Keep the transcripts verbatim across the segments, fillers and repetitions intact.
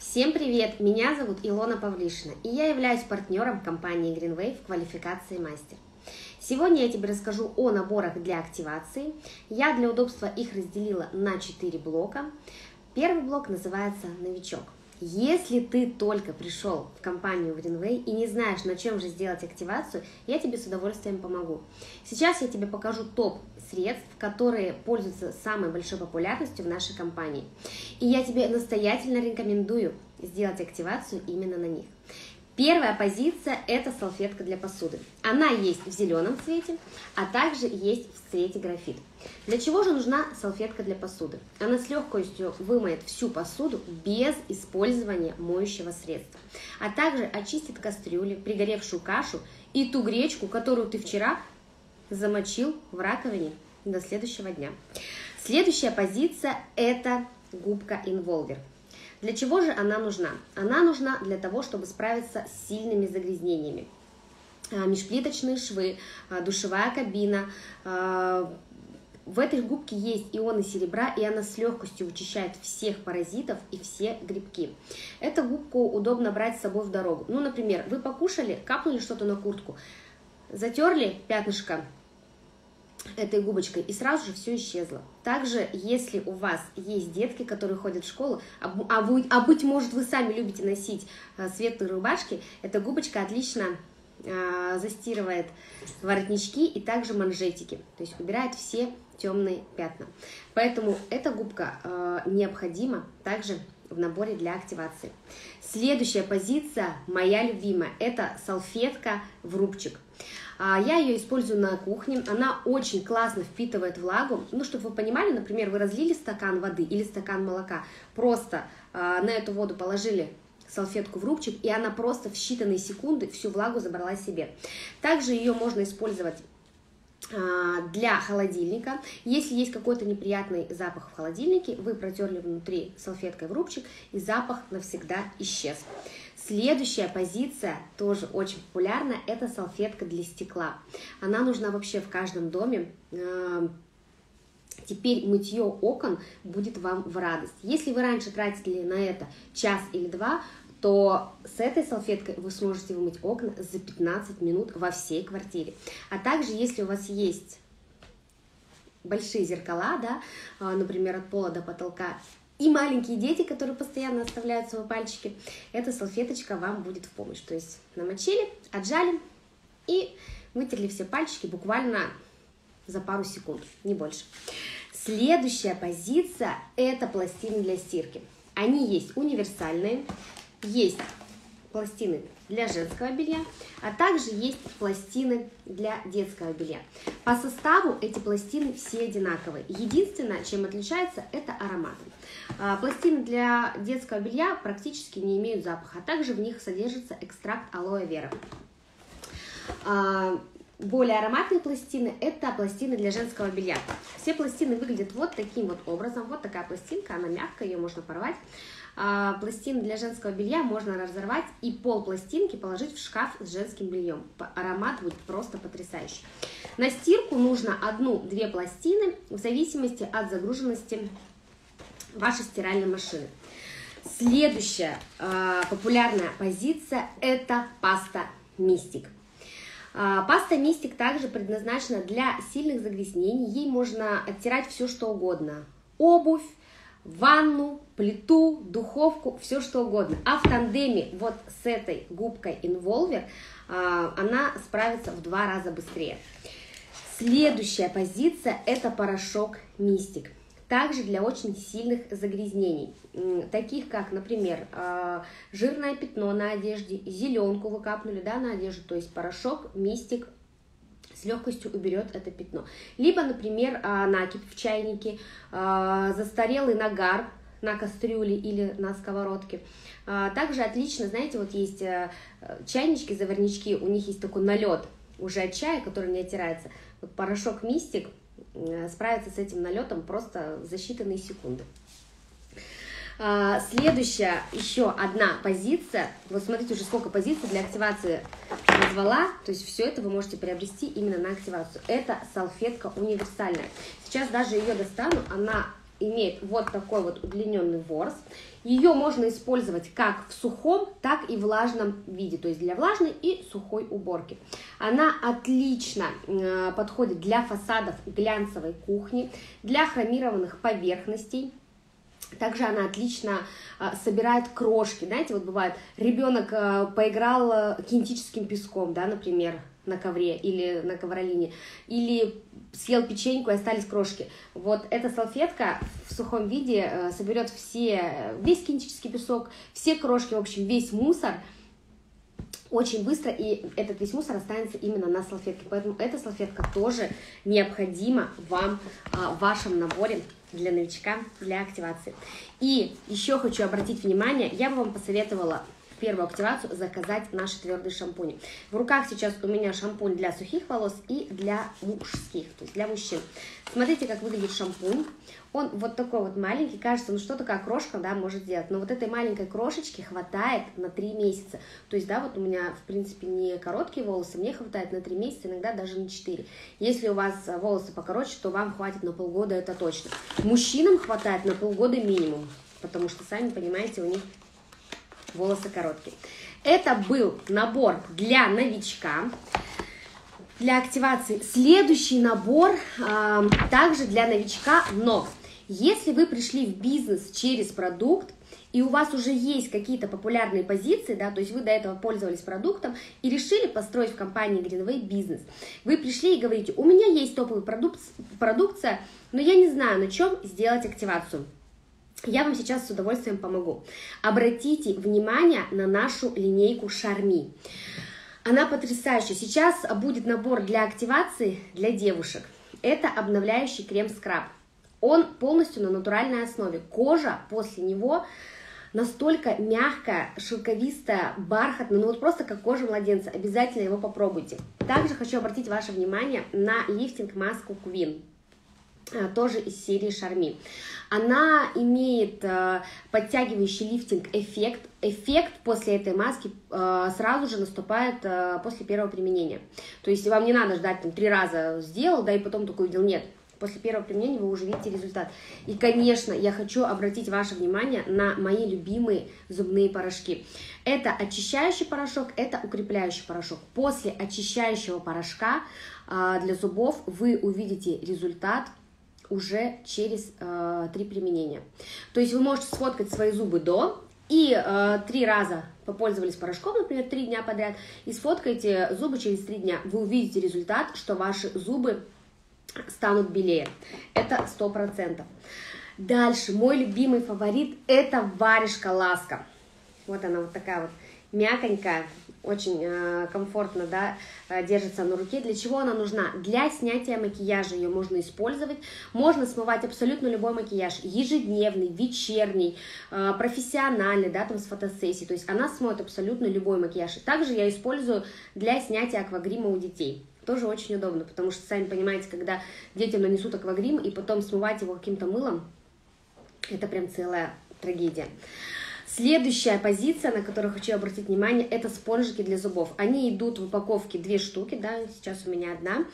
Всем привет! Меня зовут Илона Павлишина, и я являюсь партнером компании Greenwave в квалификации мастер. Сегодня я тебе расскажу о наборах для активации. Я для удобства их разделила на четыре блока. Первый блок называется «Новичок». Если ты только пришел в компанию Greenwave и не знаешь, на чем же сделать активацию, я тебе с удовольствием помогу. Сейчас я тебе покажу топ средств, которые пользуются самой большой популярностью в нашей компании. И я тебе настоятельно рекомендую сделать активацию именно на них. Первая позиция – это салфетка для посуды. Она есть в зеленом цвете, а также есть в цвете графит. Для чего же нужна салфетка для посуды? Она с легкостью вымоет всю посуду без использования моющего средства, а также очистит кастрюли, пригоревшую кашу и ту гречку, которую ты вчера замочил в раковине до следующего дня. Следующая позиция – это губка Инволвер. Для чего же она нужна? Она нужна для того, чтобы справиться с сильными загрязнениями. Межплиточные швы, душевая кабина. В этой губке есть ионы серебра, и она с легкостью вычищает всех паразитов и все грибки. Эту губку удобно брать с собой в дорогу. Ну, например, вы покушали, капнули что-то на куртку, затерли пятнышко этой губочкой, и сразу же все исчезло. Также, если у вас есть детки, которые ходят в школу, а, а, вы, а быть может, вы сами любите носить а, светлые рубашки, эта губочка отлично а, застирывает воротнички и также манжетики, то есть убирает все темные пятна. Поэтому эта губка а, необходима также в наборе для активации. Следующая позиция, моя любимая, это салфетка в рубчик. Я ее использую на кухне, она очень классно впитывает влагу. Ну, чтобы вы понимали, например, вы разлили стакан воды или стакан молока, просто на эту воду положили салфетку в рубчик, и она просто в считанные секунды всю влагу забрала себе. Также ее можно использовать для холодильника. Если есть какой-то неприятный запах в холодильнике, вы протерли внутри салфеткой в рубчик, и запах навсегда исчез. Следующая позиция, тоже очень популярная, это салфетка для стекла. Она нужна вообще в каждом доме. Теперь мытье окон будет вам в радость. Если вы раньше тратили на это час или два, то с этой салфеткой вы сможете вымыть окна за пятнадцать минут во всей квартире. А также, если у вас есть большие зеркала, да, например, от пола до потолка, и маленькие дети, которые постоянно оставляют свои пальчики, эта салфеточка вам будет в помощь. То есть намочили, отжали и вытерли все пальчики буквально за пару секунд, не больше. Следующая позиция – это пластины для стирки. Они есть универсальные, есть пластины для женского белья, а также есть пластины для детского белья. По составу эти пластины все одинаковые. Единственное, чем отличается, это ароматом. Пластины для детского белья практически не имеют запаха, а также в них содержится экстракт алоэ вера. Более ароматные пластины – это пластины для женского белья. Все пластины выглядят вот таким вот образом. Вот такая пластинка, она мягкая, ее можно порвать. Пластины для женского белья можно разорвать и пол пластинки положить в шкаф с женским бельем. Аромат будет просто потрясающий. На стирку нужно одну-две пластины в зависимости от загруженности вашей стиральной машины. Следующая э, популярная позиция – это паста Мистик. Э, паста Мистик также предназначена для сильных загрязнений. Ей можно оттирать все, что угодно. Обувь, ванну, плиту, духовку, все что угодно. А в тандеме вот с этой губкой Инволвер э, она справится в два раза быстрее. Следующая позиция – это порошок Мистик. Также для очень сильных загрязнений, таких как, например, жирное пятно на одежде, зеленку вы капнули, да, на одежду, то есть порошок Мистик с легкостью уберет это пятно. Либо, например, накипь в чайнике, застарелый нагар на кастрюле или на сковородке. Также отлично, знаете, вот есть чайнички, заварнички, у них есть такой налет уже от чая, который не оттирается. Вот порошок Мистик справиться с этим налетом просто за считанные секунды. Следующая, еще одна позиция. Вот смотрите, уже сколько позиций для активации назвала. То есть все это вы можете приобрести именно на активацию. Это салфетка универсальная. Сейчас даже ее достану. Она имеет вот такой вот удлиненный ворс. Ее можно использовать как в сухом, так и влажном виде, то есть для влажной и сухой уборки. Она отлично э, подходит для фасадов глянцевой кухни, для хромированных поверхностей. Также она отлично э, собирает крошки. Знаете, вот бывает, ребенок э, поиграл э, кинетическим песком, да, например, на ковре или на ковролине, или съел печеньку и остались крошки. Вот эта салфетка в сухом виде э, соберет все, весь кинетический песок, все крошки, в общем, весь мусор очень быстро, и этот весь мусор останется именно на салфетке. Поэтому эта салфетка тоже необходима вам э, в вашем наборе для новичка, для активации. И еще хочу обратить внимание, я бы вам посоветовала первую активацию заказать наши твердые шампуни. В руках сейчас у меня шампунь для сухих волос и для мужских, то есть для мужчин. Смотрите, как выглядит шампунь. Он вот такой вот маленький, кажется, ну что такая крошка, да, может сделать. Но вот этой маленькой крошечки хватает на три месяца. То есть, да, вот у меня, в принципе, не короткие волосы, мне хватает на три месяца, иногда даже на четыре. Если у вас волосы покороче, то вам хватит на полгода, это точно. Мужчинам хватает на полгода минимум, потому что, сами понимаете, у них волосы короткие. Это был набор для новичка, для активации. Следующий набор э, также для новичка, но если вы пришли в бизнес через продукт, и у вас уже есть какие-то популярные позиции, да, то есть вы до этого пользовались продуктом и решили построить в компании Greenway бизнес. Вы пришли и говорите, у меня есть топовая продукт, продукция, но я не знаю, на чем сделать активацию. Я вам сейчас с удовольствием помогу. Обратите внимание на нашу линейку Charmy. Она потрясающая. Сейчас будет набор для активации для девушек. Это обновляющий крем-скраб. Он полностью на натуральной основе. Кожа после него настолько мягкая, шелковистая, бархатная, ну вот просто как кожа младенца. Обязательно его попробуйте. Также хочу обратить ваше внимание на лифтинг-маску Queen. Тоже из серии Charmy. Она имеет э, подтягивающий лифтинг-эффект. Эффект после этой маски э, сразу же наступает э, после первого применения. То есть вам не надо ждать, там, три раза сделал, да, и потом такой увидел. Нет, после первого применения вы уже видите результат. И, конечно, я хочу обратить ваше внимание на мои любимые зубные порошки. Это очищающий порошок, это укрепляющий порошок. После очищающего порошка э, для зубов вы увидите результат уже через э, три применения. То есть вы можете сфоткать свои зубы до и э, три раза попользовались порошком, например, три дня подряд, и сфоткайте зубы через три дня. Вы увидите результат, что ваши зубы станут белее. Это сто процентов. Дальше, мой любимый фаворит, это варежка Ласка. Вот она вот такая вот мягонькая, очень э, комфортно, да, э, держится на руке. Для чего она нужна? Для снятия макияжа ее можно использовать. Можно смывать абсолютно любой макияж, ежедневный, вечерний, э, профессиональный, да, там с фотосессией. То есть она смоет абсолютно любой макияж. И также я использую для снятия аквагрима у детей. Тоже очень удобно, потому что, сами понимаете, когда детям нанесут аквагрим и потом смывать его каким-то мылом, это прям целая трагедия. Следующая позиция, на которую хочу обратить внимание, это спонжики для зубов. Они идут в упаковке две штуки, да, сейчас у меня одна.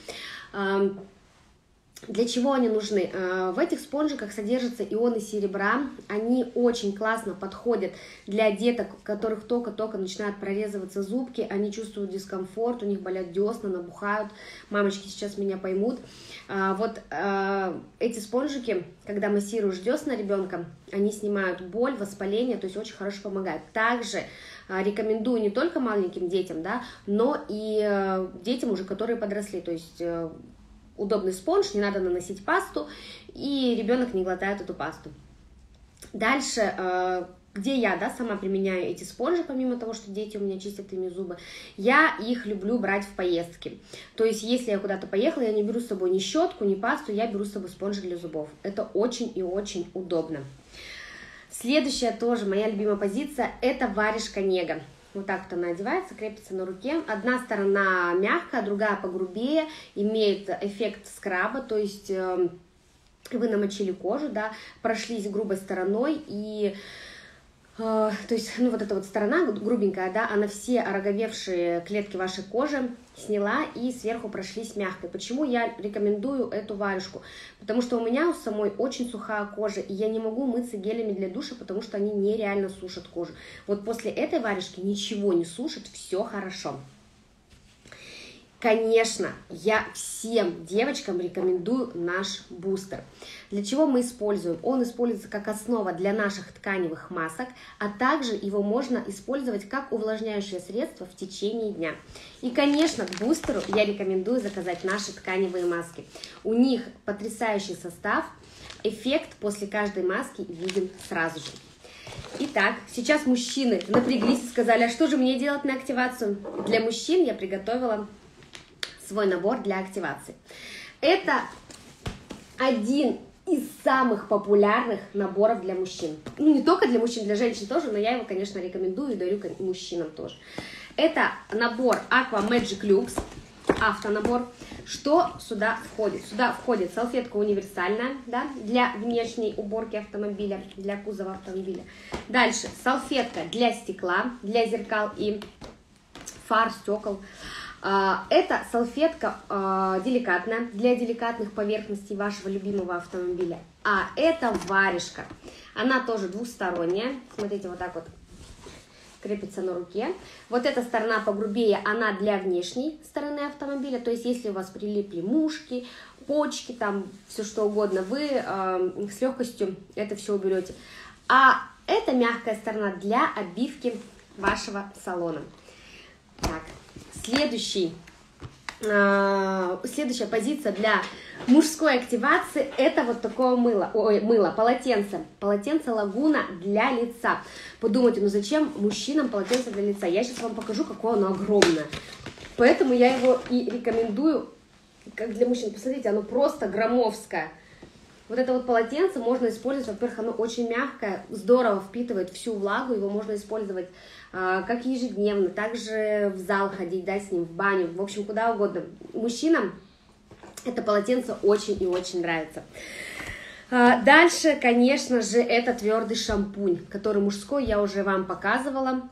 Для чего они нужны? В этих спонжиках содержатся ионы серебра. Они очень классно подходят для деток, у которых только-только начинают прорезываться зубки. Они чувствуют дискомфорт, у них болят десна, набухают. Мамочки сейчас меня поймут. Вот эти спонжики, когда массируешь десна ребенка, они снимают боль, воспаление, то есть очень хорошо помогают. Также рекомендую не только маленьким детям, да, но и детям уже, которые подросли, то есть удобный спонж, не надо наносить пасту, и ребенок не глотает эту пасту. Дальше, где я, да, сама применяю эти спонжи, помимо того, что дети у меня чистят ими зубы, я их люблю брать в поездки. То есть, если я куда-то поехала, я не беру с собой ни щетку, ни пасту, я беру с собой спонжи для зубов. Это очень и очень удобно. Следующая тоже моя любимая позиция, это варежка Нега. Вот так вот она одевается, крепится на руке. Одна сторона мягкая, другая погрубее, имеет эффект скраба, то есть э, вы намочили кожу, да, прошлись грубой стороной, и то есть, ну, вот эта вот сторона грубенькая, да, она все ороговевшие клетки вашей кожи сняла и сверху прошлись мягкой. Почему я рекомендую эту варежку? Потому что у меня у самой очень сухая кожа, и я не могу мыться гелями для душа, потому что они нереально сушат кожу. Вот после этой варежки ничего не сушит, все хорошо. Конечно, я всем девочкам рекомендую наш бустер. Для чего мы используем? Он используется как основа для наших тканевых масок, а также его можно использовать как увлажняющее средство в течение дня. И, конечно, к бустеру я рекомендую заказать наши тканевые маски. У них потрясающий состав, эффект после каждой маски виден сразу же. Итак, сейчас мужчины напряглись и сказали, а что же мне делать на активацию? Для мужчин я приготовила свой набор для активации. Это один из самых популярных наборов для мужчин. Ну, не только для мужчин, для женщин тоже, но я его, конечно, рекомендую и дарю мужчинам тоже. Это набор Aqua Magic Lux, автонабор. Что сюда входит? Сюда входит салфетка универсальная, да, для внешней уборки автомобиля, для кузова автомобиля. Дальше салфетка для стекла, для зеркал и фар, стекол. Это салфетка деликатная для деликатных поверхностей вашего любимого автомобиля. А это варежка. Она тоже двухсторонняя. Смотрите, вот так вот крепится на руке. Вот эта сторона погрубее, она для внешней стороны автомобиля. То есть, если у вас прилипли мушки, почки, там все что угодно, вы э, с легкостью это все уберете. А это мягкая сторона для обивки вашего салона. Так. Следующий, э, следующая позиция для мужской активации – это вот такое мыло, ой, мыло, полотенце. Полотенце Лагуна для лица. Подумайте, ну зачем мужчинам полотенце для лица? Я сейчас вам покажу, какое оно огромное. Поэтому я его и рекомендую, как для мужчин. Посмотрите, оно просто громоздкое. Вот это вот полотенце можно использовать, во-первых, оно очень мягкое, здорово впитывает всю влагу, его можно использовать а, как ежедневно, также в зал ходить, да, с ним, в баню, в общем, куда угодно. Мужчинам это полотенце очень и очень нравится. А, дальше, конечно же, это твердый шампунь, который мужской, я уже вам показывала.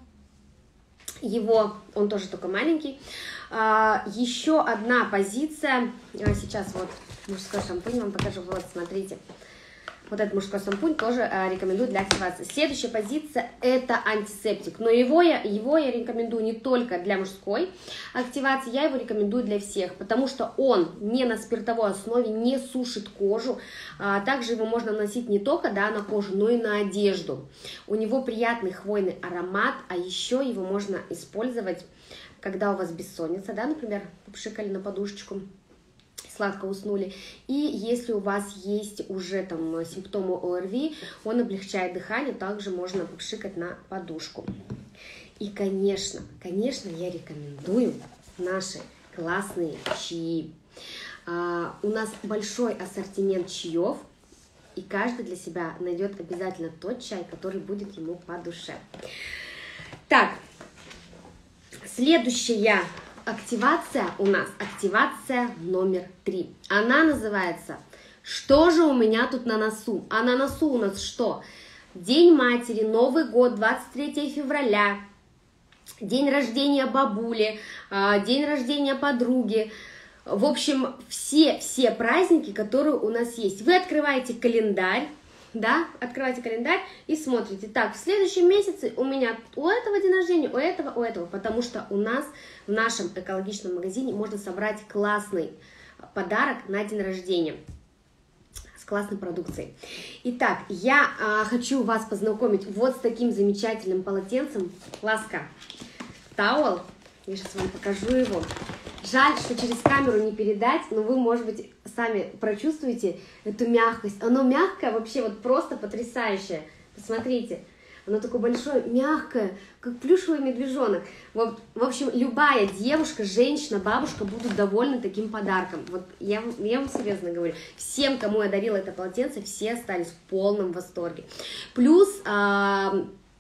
Его, он тоже только маленький. А, еще одна позиция, а, сейчас вот мужской шампунь вам покажу, вот, смотрите. Вот этот мужской шампунь тоже а, рекомендую для активации. Следующая позиция – это антисептик. Но его я, его я рекомендую не только для мужской активации, я его рекомендую для всех, потому что он не на спиртовой основе, не сушит кожу. А, также его можно наносить не только, да, на кожу, но и на одежду. У него приятный хвойный аромат, а еще его можно использовать, когда у вас бессонница, да, например, попшикали на подушечку, сладко уснули. И если у вас есть уже там симптомы ОРВИ, он облегчает дыхание, также можно попшикать на подушку. И, конечно, конечно, я рекомендую наши классные чаи. А, у нас большой ассортимент чаев, и каждый для себя найдет обязательно тот чай, который будет ему по душе. Так, следующая активация у нас, активация номер три. Она называется «Что же у меня тут на носу?». А на носу у нас что? День матери, Новый год, двадцать третье февраля, день рождения бабули, день рождения подруги. В общем, все-все праздники, которые у нас есть. Вы открываете календарь, да, открываете календарь и смотрите, так, в следующем месяце у меня у этого день рождения, у этого, у этого, потому что у нас в нашем экологичном магазине можно собрать классный подарок на день рождения с классной продукцией. Итак, я а, хочу вас познакомить вот с таким замечательным полотенцем, Ласка Towel. Я сейчас вам покажу его. Жаль, что через камеру не передать, но вы, может быть, сами прочувствуете эту мягкость. Оно мягкое, вообще вот просто потрясающее. Посмотрите, оно такое большое, мягкое, как плюшевый медвежонок. Вот, в общем, любая девушка, женщина, бабушка будут довольны таким подарком. Вот я, я вам серьезно говорю. Всем, кому я дарила это полотенце, все остались в полном восторге. Плюс... А,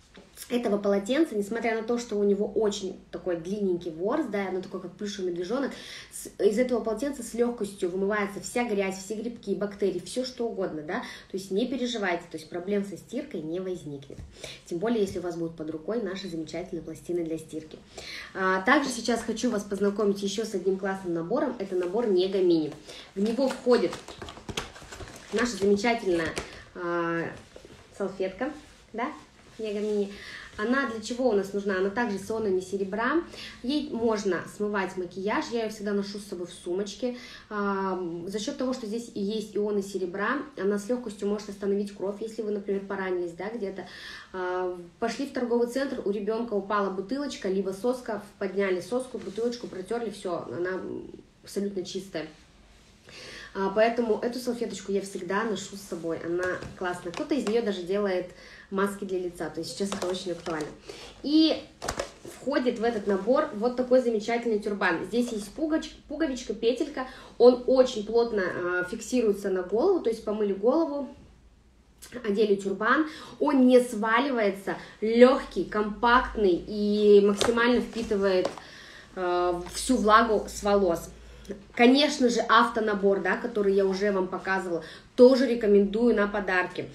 этого полотенца, несмотря на то, что у него очень такой длинненький ворс, да, оно такое, как плюшевый медвежонок, с, из этого полотенца с легкостью вымывается вся грязь, все грибки, бактерии, все что угодно, да, то есть не переживайте, то есть проблем со стиркой не возникнет, тем более, если у вас будут под рукой наши замечательные пластины для стирки. А, также сейчас хочу вас познакомить еще с одним классным набором, это набор Нега Мини. В него входит наша замечательная а, салфетка, да, Нега Мини. Она для чего у нас нужна? Она также с ионами серебра. Ей можно смывать макияж. Я ее всегда ношу с собой в сумочке. А, за счет того, что здесь есть ионы серебра, она с легкостью может остановить кровь, если вы, например, поранились, да, где-то. А, пошли в торговый центр, у ребенка упала бутылочка, либо соска, подняли соску, бутылочку протерли, все, она абсолютно чистая. Поэтому эту салфеточку я всегда ношу с собой, она классная. Кто-то из нее даже делает маски для лица, то есть сейчас это очень актуально. И входит в этот набор вот такой замечательный тюрбан. Здесь есть пуговичка, пуговичка, петелька, он очень плотно э, фиксируется на голову, то есть помыли голову, одели тюрбан, он не сваливается, легкий, компактный и максимально впитывает э, всю влагу с волос. Конечно же, автонабор, да, который я уже вам показывала, тоже рекомендую на подарки.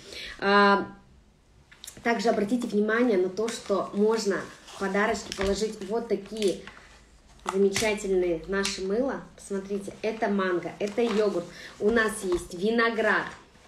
Также обратите внимание на то, что можно в подарочки положить вот такие замечательные наши мыла. Посмотрите, это манго, это йогурт. У нас есть виноград,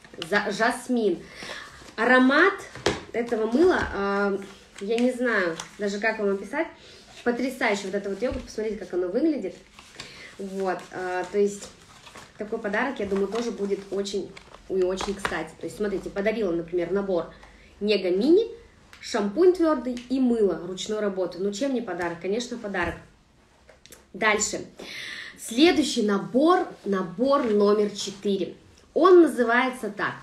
жасмин. Аромат этого мыла, я не знаю даже, как вам описать. Потрясающий вот этот вот йогурт, посмотрите, как оно выглядит. Вот, а, то есть такой подарок, я думаю, тоже будет очень и очень кстати. То есть, смотрите, подарила, например, набор Нега Мини, шампунь твердый и мыло ручной работы. Ну, чем не подарок? Конечно, подарок. Дальше. Следующий набор, набор номер четыре. Он называется так.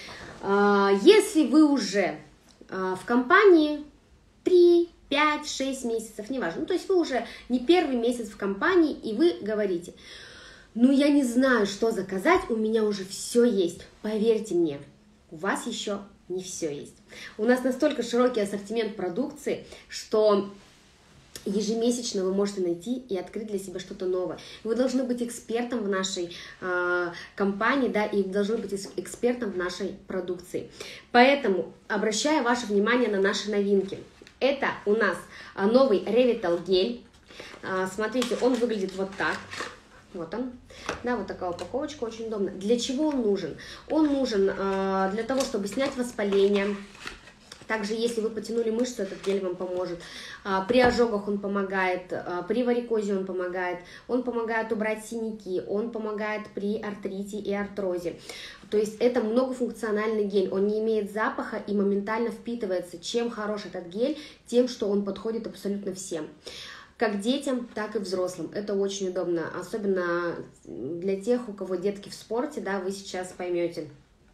А, если вы уже а, в компании три, пять, шесть месяцев, неважно. Ну, то есть вы уже не первый месяц в компании, и вы говорите, ну, я не знаю, что заказать, у меня уже все есть. Поверьте мне, у вас еще не все есть. У нас настолько широкий ассортимент продукции, что ежемесячно вы можете найти и открыть для себя что-то новое. Вы должны быть экспертом в нашей э, компании, да, и должны быть экспертом в нашей продукции. Поэтому обращаю ваше внимание на наши новинки. Это у нас новый Revital гель. Смотрите, он выглядит вот так. Вот он. Да, вот такая упаковочка, очень удобно. Для чего он нужен? Он нужен для того, чтобы снять воспаление. Также, если вы потянули мышцу, этот гель вам поможет. При ожогах он помогает, при варикозе он помогает, он помогает убрать синяки, он помогает при артрите и артрозе. То есть это многофункциональный гель, он не имеет запаха и моментально впитывается. Чем хорош этот гель? Тем, что он подходит абсолютно всем. Как детям, так и взрослым. Это очень удобно, особенно для тех, у кого детки в спорте, да, вы сейчас поймете,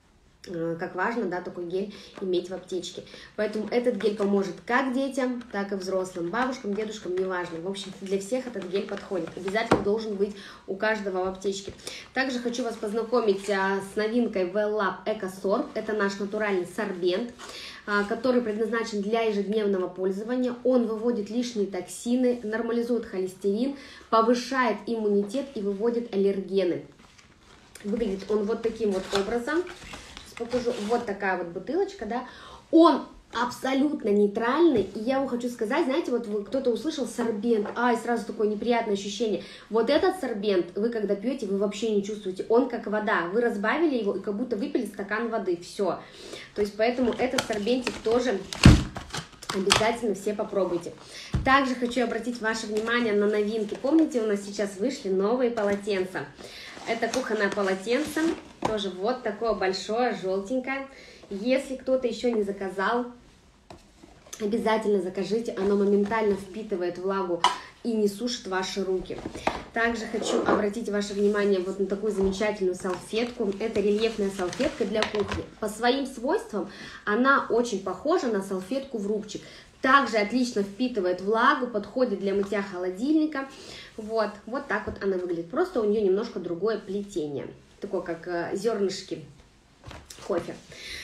как важно, да, такой гель иметь в аптечке. Поэтому этот гель поможет как детям, так и взрослым, бабушкам, дедушкам, неважно. В общем, для всех этот гель подходит. Обязательно должен быть у каждого в аптечке. Также хочу вас познакомить а, с новинкой Well Lab EcoSorb. Это наш натуральный сорбент, а, который предназначен для ежедневного пользования. Он выводит лишние токсины, нормализует холестерин, повышает иммунитет и выводит аллергены. Выглядит он вот таким вот образом. Покажу. Вот такая вот бутылочка, да, он абсолютно нейтральный, и я вам хочу сказать, знаете, вот вы кто-то услышал сорбент, ай, сразу такое неприятное ощущение, вот этот сорбент, вы когда пьете, вы вообще не чувствуете, он как вода, вы разбавили его и как будто выпили стакан воды, все, то есть поэтому этот сорбентик тоже обязательно все попробуйте. Также хочу обратить ваше внимание на новинки, помните, у нас сейчас вышли новые полотенца. Это кухонное полотенце, тоже вот такое большое, желтенькое. Если кто-то еще не заказал, обязательно закажите, оно моментально впитывает влагу и не сушит ваши руки. Также хочу обратить ваше внимание вот на такую замечательную салфетку. Это рельефная салфетка для кухни. По своим свойствам она очень похожа на салфетку в рубчик. Также отлично впитывает влагу, подходит для мытья холодильника. Вот, вот так вот она выглядит. Просто у нее немножко другое плетение. Такое, как э, зернышки кофе.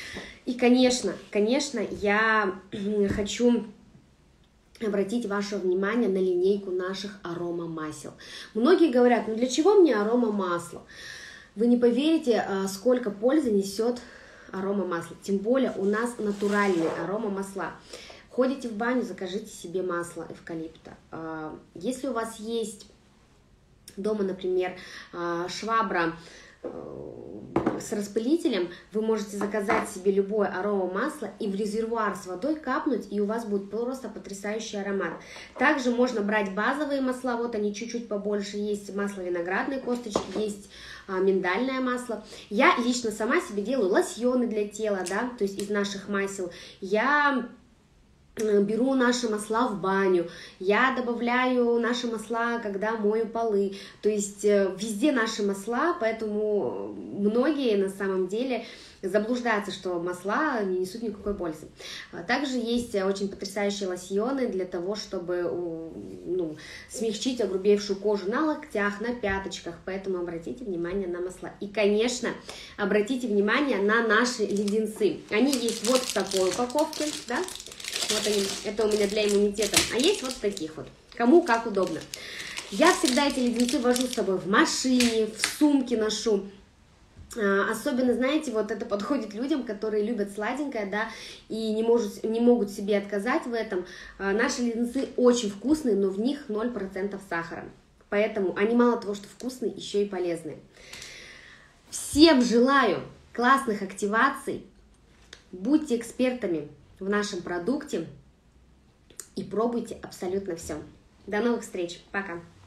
И, конечно, конечно, я хочу обратить ваше внимание на линейку наших аромамасел. Многие говорят, ну для чего мне аромамасло? Вы не поверите, сколько пользы несет аромамасло. Тем более у нас натуральные аромамасла. Ходите в баню, закажите себе масло эвкалипта. Если у вас есть дома, например, швабра с распылителем, вы можете заказать себе любое аромамасло и в резервуар с водой капнуть, и у вас будет просто потрясающий аромат. Также можно брать базовые масла, вот они чуть-чуть побольше, есть масло виноградной косточки, есть а, миндальное масло. Я лично сама себе делаю лосьоны для тела, да, то есть из наших масел. Я беру наши масла в баню, я добавляю наши масла, когда мою полы, то есть везде наши масла, поэтому многие на самом деле заблуждаются, что масла не несут никакой пользы. Также есть очень потрясающие лосьоны для того, чтобы ну, смягчить огрубевшую кожу на локтях, на пяточках, поэтому обратите внимание на масла. И, конечно, обратите внимание на наши леденцы. Они есть вот в такой упаковке, да? Вот они, это у меня для иммунитета. А есть вот таких вот. Кому как удобно. Я всегда эти леденцы вожу с собой в машине, в сумке ношу. Особенно, знаете, вот это подходит людям, которые любят сладенькое, да, и не, может, не могут себе отказать в этом. Наши леденцы очень вкусные, но в них ноль процентов сахара. Поэтому они мало того, что вкусные, еще и полезные. Всем желаю классных активаций. Будьте экспертами в нашем продукте и пробуйте абсолютно все. До новых встреч. Пока.